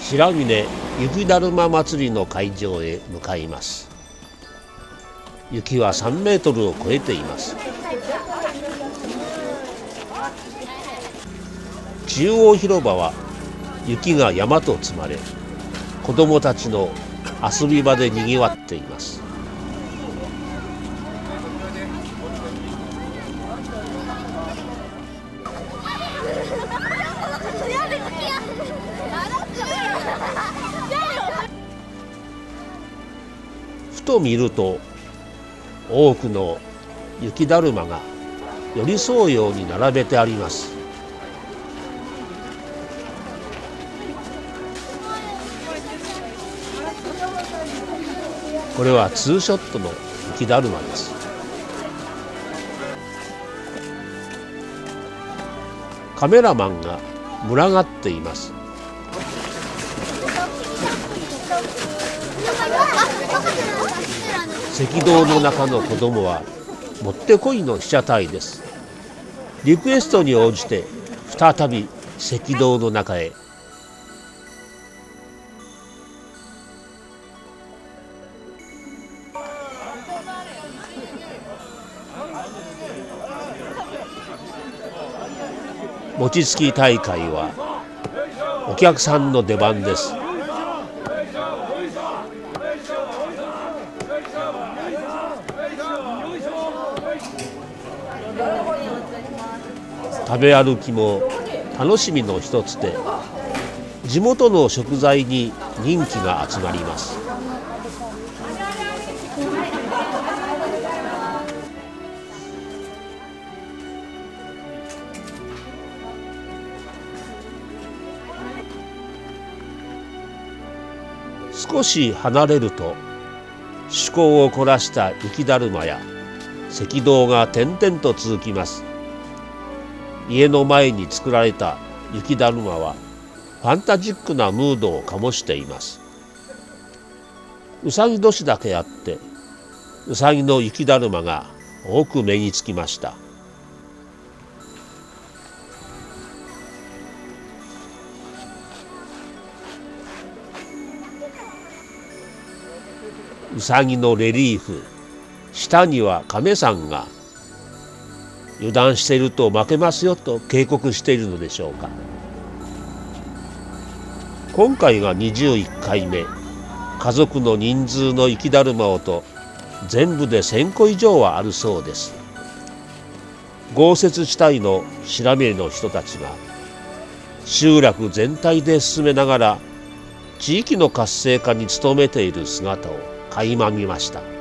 白峰雪だるま祭りの会場へ向かいます。雪は3メートルを超えています。中央広場は雪が山と積まれ、子どもたちの遊び場でにぎわっています。ふと見ると、多くの雪だるまが寄り添うように並べてあります。これはツーショットの雪だるまです。カメラマンが群がっています。赤道の中の子供はもってこいの被写体です。リクエストに応じて再び赤道の中へ。餅つき大会はお客さんの出番です。食べ歩きも楽しみの一つで、地元の食材に人気が集まります。少し離れると趣向を凝らした雪だるまや赤道が点々と続きます。家の前に作られた雪だるまはファンタジックなムードを醸しています。うさぎ年だけあってうさぎの雪だるまが多く目につきました。うさぎのレリーフ、下には亀さんが油断していると負けますよと警告しているのでしょうか。今回が21回目、家族の人数の雪だるまをと全部で1000個以上はあるそうです。豪雪地帯の白峰の人たちが集落全体で進めながら地域の活性化に努めている姿を垣間見ました。